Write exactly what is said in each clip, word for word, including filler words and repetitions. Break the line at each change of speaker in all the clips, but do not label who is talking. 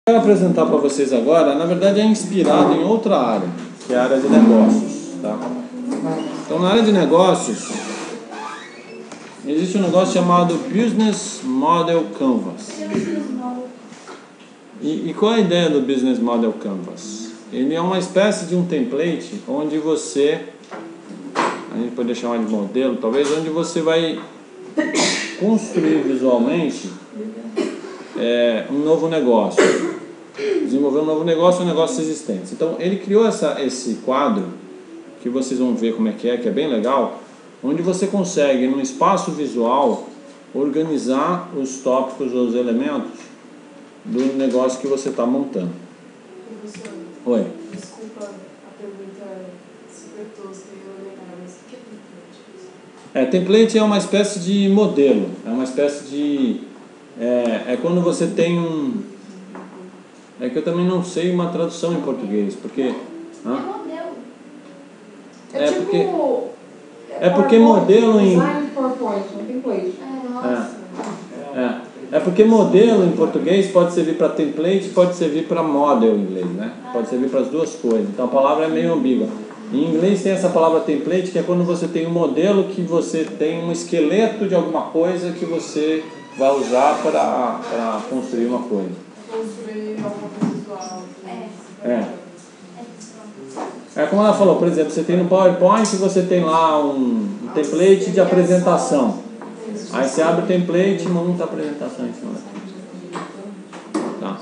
Eu quero apresentar para vocês agora, na verdade é inspirado em outra área, que é a área de negócios, tá? Então na área de negócios existe um negócio chamado Business Model Canvas. E, e qual é a ideia do Business Model Canvas? Ele é uma espécie de um template onde você, a gente pode chamar de modelo, talvez, onde você vai construir visualmente é, um novo negócio, desenvolver um novo negócio, um negócio existente. Então ele criou essa, esse quadro, que vocês vão ver como é que é, que é bem legal, onde você consegue, num espaço visual, organizar os tópicos ou os elementos do negócio que você está montando.
Professor,
Oi.
desculpa a pergunta super tosca e elementar, mas o que é template?
É, template é uma espécie de modelo, é uma espécie de... É, é quando você tem um... É que eu também não sei uma tradução em português, porque... Hã?
É modelo.
É,
É
tipo...
porque- É porque modelo em...
Design de PowerPoint, um template.
É, nossa.
É. É porque modelo em português pode servir para template, pode servir para model em inglês, né? Pode servir para as duas coisas. Então a palavra é meio ambígua. Em inglês tem essa palavra template, que é quando você tem um modelo que você tem um esqueleto de alguma coisa que você vai usar para construir uma coisa.
Construir alguma coisa visual.
É.
É. É como ela falou, por exemplo, você tem no PowerPoint, você tem lá um, um template de apresentação. Aí você abre o template e monta a apresentação em cima daquilo. Tá.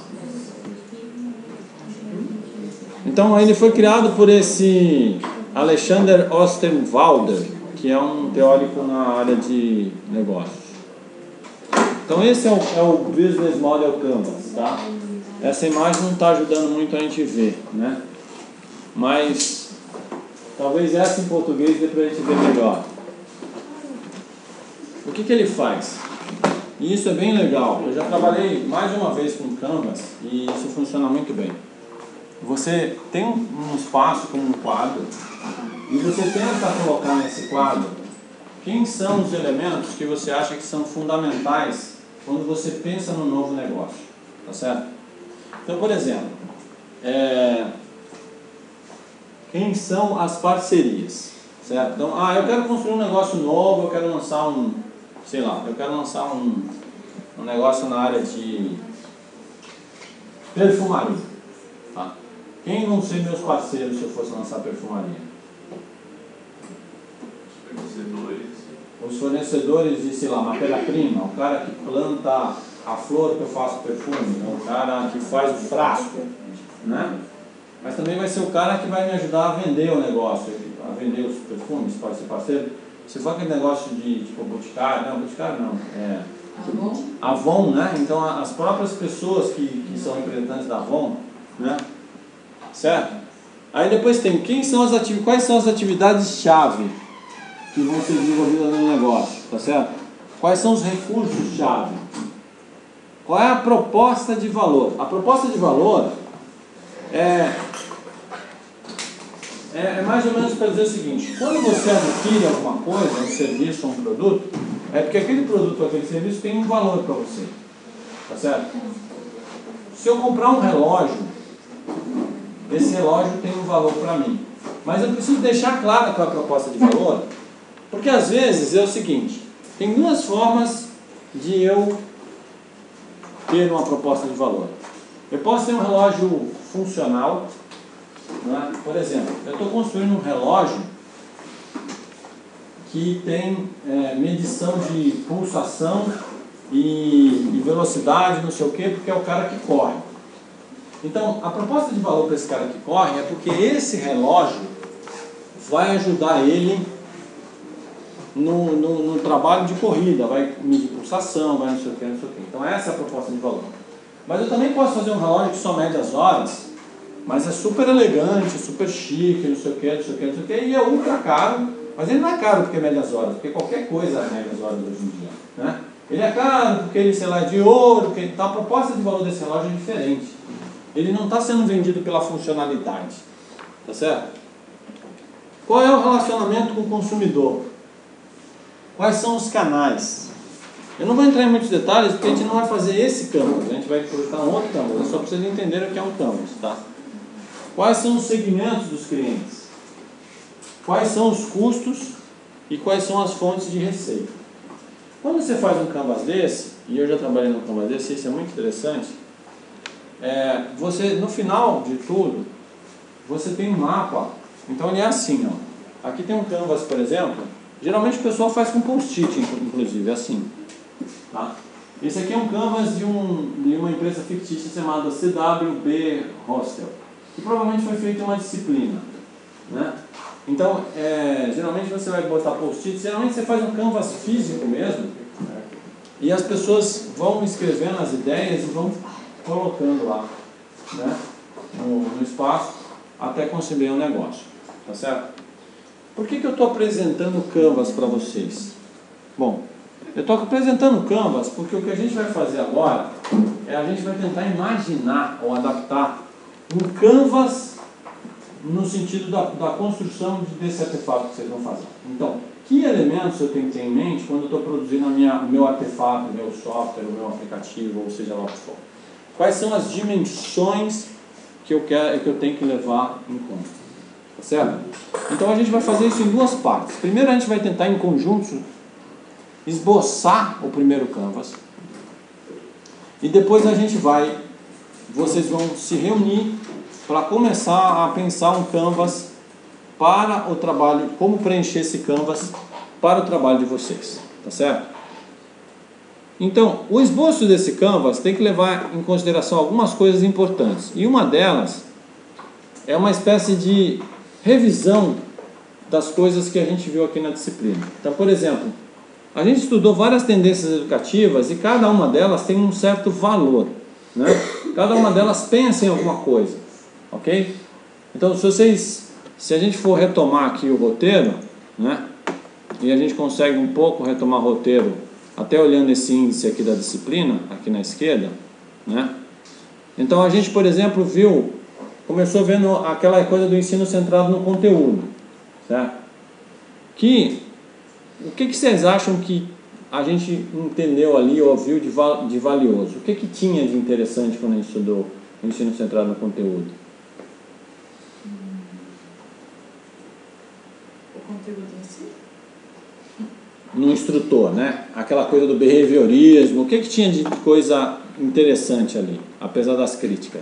Então ele foi criado por esse Alexander Osterwalder, que é um teórico na área de negócios. Então esse é o, é o Business Model Canvas, tá? Essa imagem não está ajudando muito a gente ver, né? Mas talvez essa em português dê para a gente ver melhor. O que que ele faz? E isso é bem legal. Eu já trabalhei mais de uma vez com Canvas e isso funciona muito bem. Você tem um espaço com um quadro e você tenta colocar nesse quadro quem são os elementos que você acha que são fundamentais quando você pensa no novo negócio, tá certo? Então, por exemplo, é... quem são as parcerias, certo? Então, ah, eu quero construir um negócio novo, eu quero lançar um, sei lá, eu quero lançar um, um negócio na área de perfumaria, tá? Quem vão ser meus parceiros se eu fosse lançar perfumaria? Os fornecedores de, sei lá, matéria-prima, o cara que planta a flor que eu faço perfume, o cara que faz o frasco, né? Mas também vai ser o cara que vai me ajudar a vender o negócio, a vender os perfumes, pode ser parceiro. Se for aquele negócio de, tipo, boticário, não, boticário não, é...
Avon?
Avon, né? Então as próprias pessoas que, que são representantes da Avon, né? Certo? Aí depois tem, quem são as atividades, quais são as atividades-chave que vão ser desenvolvidas no negócio, tá certo? Quais são os recursos-chave? Qual é a proposta de valor? A proposta de valor é, é, é mais ou menos para dizer o seguinte: quando você adquire alguma coisa, um serviço ou um produto, é porque aquele produto ou aquele serviço tem um valor para você, tá certo? Se eu comprar um relógio, esse relógio tem um valor para mim, mas eu preciso deixar claro qual é a proposta de valor, porque às vezes é o seguinte: tem duas formas de eu ter uma proposta de valor. Eu posso ter um relógio funcional, né? Por exemplo, eu estou construindo um relógio que tem é, medição de pulsação e, e velocidade, não sei o que, porque é o cara que corre. Então, a proposta de valor para esse cara que corre é porque esse relógio vai ajudar ele no, no, no trabalho de corrida, vai medir pulsação, vai não sei o que, não sei o que. Então, essa é a proposta de valor. Mas eu também posso fazer um relógio que só mede as horas, mas é super elegante, super chique, não sei o que, não sei o que, não sei o que, e é ultra caro, mas ele não é caro porque mede as horas, porque qualquer coisa mede as horas hoje em dia, né? Ele é caro porque ele, sei lá, é de ouro, porque então, a proposta de valor desse relógio é diferente. Ele não está sendo vendido pela funcionalidade, tá certo? Qual é o relacionamento com o consumidor? Quais são os canais? Eu não vou entrar em muitos detalhes porque a gente não vai fazer esse canvas, a gente vai projetar um outro canvas, é só para vocês entenderem o que é um canvas, tá? Quais são os segmentos dos clientes? Quais são os custos e quais são as fontes de receita? Quando você faz um canvas desse, e eu já trabalhei num canvas desse, isso é muito interessante, é, você, no final de tudo, você tem um mapa, então ele é assim, ó. Aqui tem um canvas, por exemplo, geralmente o pessoal faz com post-it, inclusive, é assim. Tá? Esse aqui é um canvas de, um, de uma empresa fictícia chamada C W B Hostel, que provavelmente foi feita em uma disciplina, né? Então, é, geralmente você vai botar post-it, geralmente você faz um canvas físico mesmo, e as pessoas vão escrevendo as ideias e vão colocando lá, né, no, no espaço, até conceber um negócio, tá certo? Por que que eu estou apresentando o canvas para vocês? Bom, eu estou apresentando o canvas porque o que a gente vai fazer agora é a gente vai tentar imaginar ou adaptar um canvas no sentido da, da construção desse artefato que vocês vão fazer. Então, que elementos eu tenho que ter em mente quando eu estou produzindo a minha, o meu artefato, o meu software, o meu aplicativo, ou seja lá o que for? Quais são as dimensões que eu, quero, que eu tenho que levar em conta? Tá certo? Então a gente vai fazer isso em duas partes. Primeiro a gente vai tentar em conjunto esboçar o primeiro canvas. E depois a gente vai, vocês vão se reunir para começar a pensar um canvas para o trabalho, como preencher esse canvas para o trabalho de vocês, tá certo? Então, o esboço desse canvas tem que levar em consideração algumas coisas importantes, e uma delas é uma espécie de revisão das coisas que a gente viu aqui na disciplina. Então, por exemplo, a gente estudou várias tendências educativas e cada uma delas tem um certo valor, né? Cada uma delas pensa em alguma coisa, ok? Então, se vocês, se a gente for retomar aqui o roteiro, né? E a gente consegue um pouco retomar o roteiro, até olhando esse índice aqui da disciplina, aqui na esquerda, né? Então, a gente, por exemplo, viu, começou vendo aquela coisa do ensino centrado no conteúdo, certo? Que, o que, que vocês acham que a gente entendeu ali, ou viu de, val, de valioso? O que, que tinha de interessante quando a gente estudou o ensino centrado no conteúdo?
O conteúdo em si?
No instrutor, né? Aquela coisa do behaviorismo, o que, que tinha de coisa interessante ali, apesar das críticas?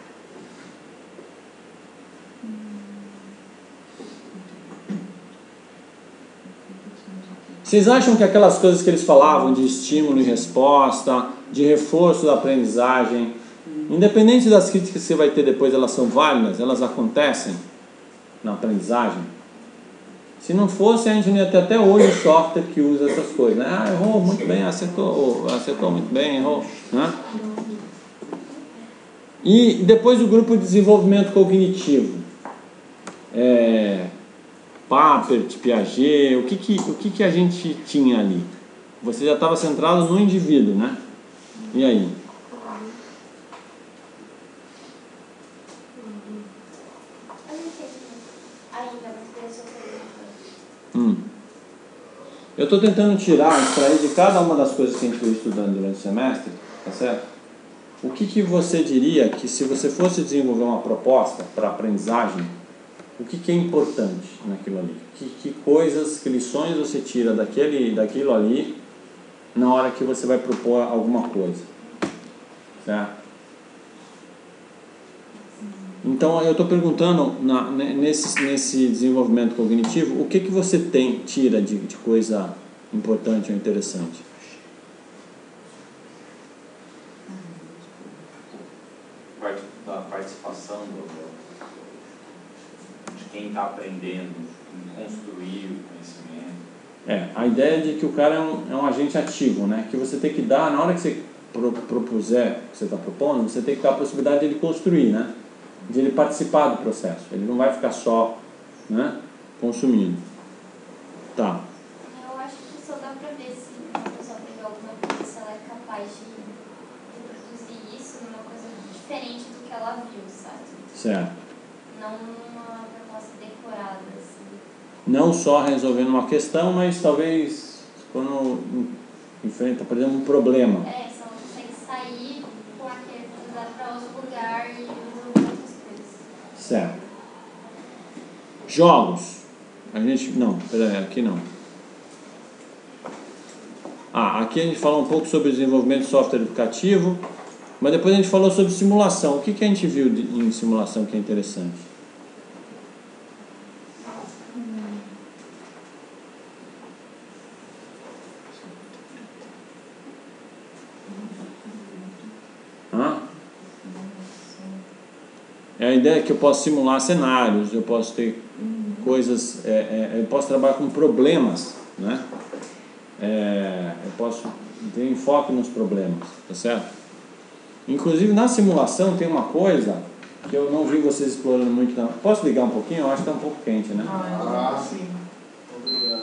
Vocês acham que aquelas coisas que eles falavam de estímulo e resposta, de reforço da aprendizagem, independente das críticas que você vai ter depois, elas são válidas? Elas acontecem na aprendizagem? Se não fosse, a gente não ia ter até hoje o software que usa essas coisas, né? Ah, errou muito bem, acertou, acertou muito bem, errou, né? E depois o grupo de desenvolvimento cognitivo, é, Papert, Piaget, o que que, o que que a gente tinha ali? Você já estava centrado no indivíduo, né? E aí? Hum. Eu estou tentando tirar, extrair de cada uma das coisas que a gente foi estudando durante o semestre, tá certo? O que que você diria que, se você fosse desenvolver uma proposta para aprendizagem, o que que é importante naquilo ali? Que, que coisas, que lições você tira daquele, daquilo ali na hora que você vai propor alguma coisa, certo? Então eu estou perguntando na, nesse, nesse desenvolvimento cognitivo, o que que você tem, tira de, de coisa importante ou interessante?
Parte da participação do, de quem está aprendendo, em construir o conhecimento.
É, a ideia de que o cara é um, é um agente ativo, né? Que você tem que dar, na hora que você pro, propuser, que você está propondo, você tem que dar a possibilidade de ele construir, né? De ele participar do processo. Ele não vai ficar só, né, consumindo. Tá.
Eu acho que só dá pra ver se a pessoa aprendeu alguma coisa, se ela é capaz de reproduzir isso numa coisa diferente do que ela viu, sabe?
Certo.
Não numa proposta decorada, assim.
Não só resolvendo uma questão, mas talvez quando enfrenta, por exemplo, um problema.
É, só consegue sair com aquele usar para outro lugar e resolver outras coisas.
Certo. Jogos. A gente... Não, peraí, aqui não. Ah, aqui a gente falou um pouco sobre desenvolvimento de software educativo, mas depois a gente falou sobre simulação. O que, que a gente viu de, em simulação que é interessante? Hã? É a ideia que eu posso simular cenários, eu posso ter coisas, é, é, eu posso trabalhar com problemas, né? É, eu posso ter enfoque nos problemas, tá certo? Inclusive na simulação tem uma coisa que eu não vi vocês explorando muito. Não. Posso ligar um pouquinho? Eu acho que está um pouco quente, né?
Ah, sim.
Obrigado.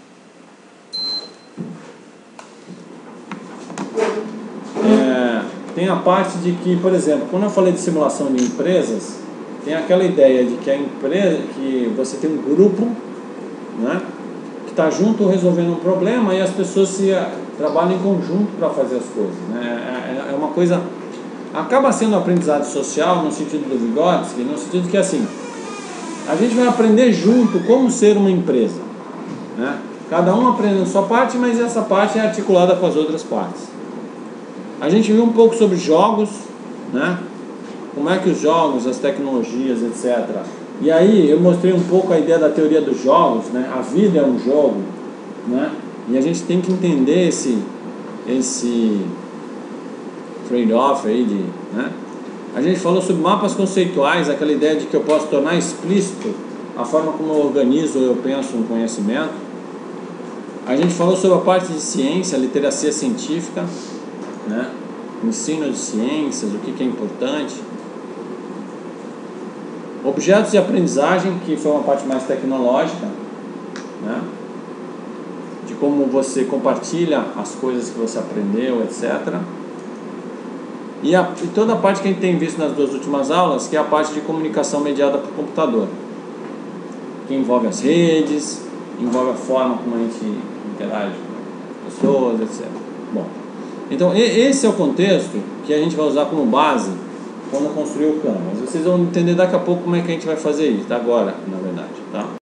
É, tem a parte de que, por exemplo, quando eu falei de simulação de empresas, tem aquela ideia de que a empresa, que você tem um grupo, né, que está junto resolvendo um problema e as pessoas se trabalham em conjunto para fazer as coisas, né? É, é uma coisa, acaba sendo aprendizado social no sentido do Vygotsky, no sentido que assim, a gente vai aprender junto como ser uma empresa, né? Cada um aprendendo sua parte, mas essa parte é articulada com as outras partes. A gente viu um pouco sobre jogos, né? Como é que os jogos, as tecnologias, etcétera. E aí eu mostrei um pouco a ideia da teoria dos jogos, né? A vida é um jogo, né? E a gente tem que entender esse, esse trade-off aí de, né? A gente falou sobre mapas conceituais, aquela ideia de que eu posso tornar explícito a forma como eu organizo ou eu penso um conhecimento. A gente falou sobre a parte de ciência, literacia científica, né? Ensino de ciências, o que, que é importante. Objetos de aprendizagem, que foi uma parte mais tecnológica, né? De como você compartilha as coisas que você aprendeu, etcétera. E, a, e toda a parte que a gente tem visto nas duas últimas aulas, que é a parte de comunicação mediada por computador, que envolve as redes, envolve a forma como a gente interage com as pessoas, etcétera. Bom, então esse é o contexto que a gente vai usar como base quando construir o Canvas. Vocês vão entender daqui a pouco como é que a gente vai fazer isso, agora, na verdade, tá?